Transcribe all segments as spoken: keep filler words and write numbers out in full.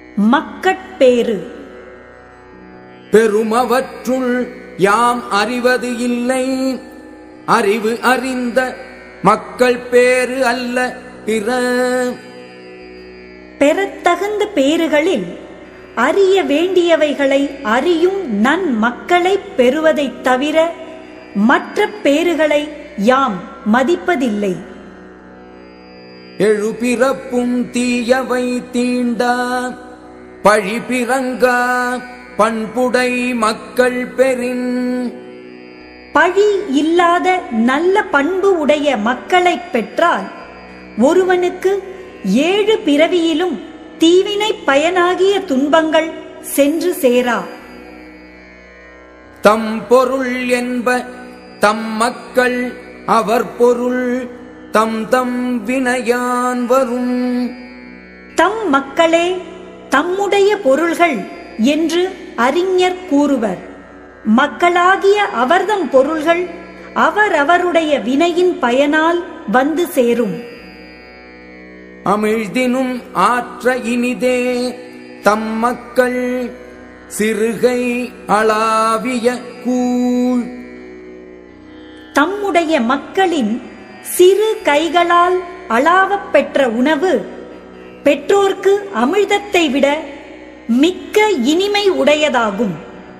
மக்கட்பேறு. பெருமவற்றுள் யாம் அறிவது இல்லை, அறிவு அறிந்த மக்கள் பேறு அல்ல பிற. பெறத்தகுந்த பேறுகளில் அறிய வேண்டியவைகளை அறியும் நன் மக்களை பெறுவதைத் தவிர மற்ற பேறுகளை யாம் மதிப்பதில்லை. எழுபிறப்பும் தீயவை தீண்டா பழிபிறங்கா பண்புடை மக்கள் பெறின். பழி இல்லாத நல்ல பண்பு உடைய மக்களை பெற்றால் ஒருவனுக்கு ஏழு பிறவியிலும் தீவினை பயனாகிய துன்பங்கள் சென்று சேரா. தம் பொருள் என்ப தம் மக்கள் அவர் பொருள் தம் தம் வினையான் வரும். தம் மக்களே தம்முடைய பொருள்கள் என்று அறிஞர் கூறுவர். மக்களாகிய அவர்தம் பொருள்கள் அவரவருடைய வினையின் பயனால் வந்து சேரும். அமிழ்தினும் ஆற்ற இனிதே தம் மக்கள் சிறுகை அளாவிய கூழ். தம்முடைய மக்களின் சிறு கைகளால் அளாவப் பெற்ற உணவு பெற்றோர்க்கு அமிழ்தத்தை விட மிக்க இனிமை உடையதாகும்.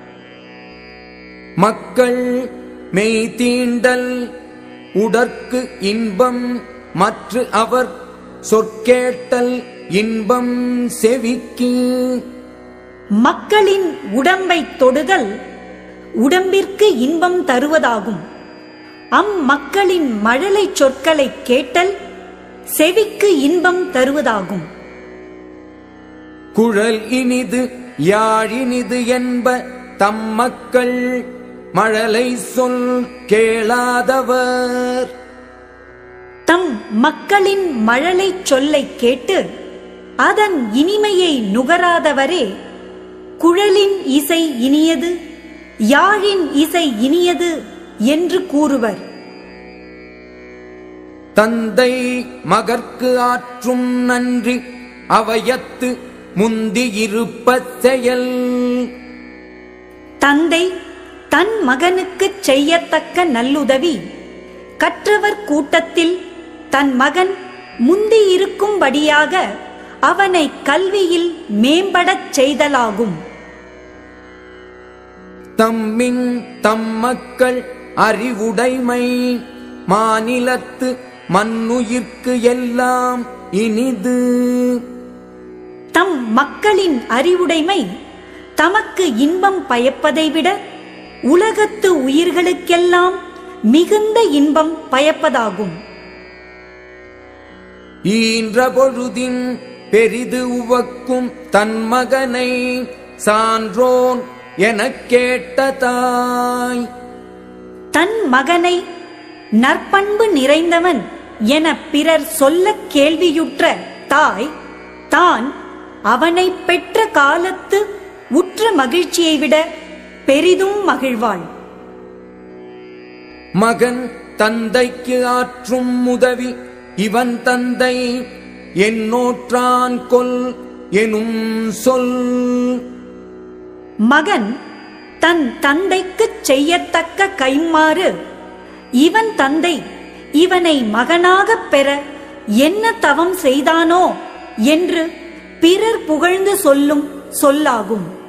மக்கள் மெய் தீண்டல் உடற்கு இன்பம் மற்ற அவர் சொற்கேட்டல் இன்பம் செவிக்கு. மக்களின் உடம்பை தொடுதல் உடம்பிற்கு இன்பம் தருவதாகும். அம்மக்களின் மழலை சொற்களை கேட்டல் செவிக்கு இன்பம் தருவதாகும். குழல் இனிது யாழினிது என்ப தம் மக்கள் மழலை சொல் கேளாதவர். தம் மக்களின் மழலை சொல்லை கேட்டு அதன் இனிமையை நுகராதவரே குழலின் இசை இனியது யாழின் இசை இனியது என்று கூறுவர். தந்தை மகற்கு ஆற்றும் நன்றி அவையத்து முந்தியிருப்ப செயல். தந்தை தன் மகனுக்குச் செய்யத்தக்க நல்லுதவி கற்றவர் கூட்டத்தில் தன் மகன் முந்தியிருக்கும்படியாக அவனை கல்வியில் மேம்படச் செய்தலாகும். தம்மின் தம் மக்கள் அறிவுடைமை மாநிலத்து மண்ணுயிர்க்கு எல்லாம் இனிது. தம் மக்களின் அறிவுடைமை தமக்கு இன்பம் பயப்பதை விட உலகத்து உயிர்களுக்கெல்லாம் மிகுந்த இன்பம் பயப்பதாகும். ஈன்ற பொழுதின் பெரிது உவக்கும் தன் மகனை சான்றோன் எனக் கேட்ட தாய். தன் மகனை நற்பண்பு நிறைந்தவன் என பிறர் சொல்ல கேள்வியுற்ற தாய் தான் அவனை பெற்ற காலத்து உற்ற மகிழ்ச்சியை விட பெரிதும் மகிழ்வாள். மகன் தந்தைக்கு ஆற்றும் உதவி இவன் தந்தை என்னோற்றான் கொல் எனும் சொல். மகன் தன் தந்தைக்குச் செய்யத்தக்க கைமாறு இவன் தந்தை இவனை மகனாகப் பெற என்ன தவம் செய்தானோ என்று பிறர் புகழ்ந்து சொல்லும் சொல்லாகும்.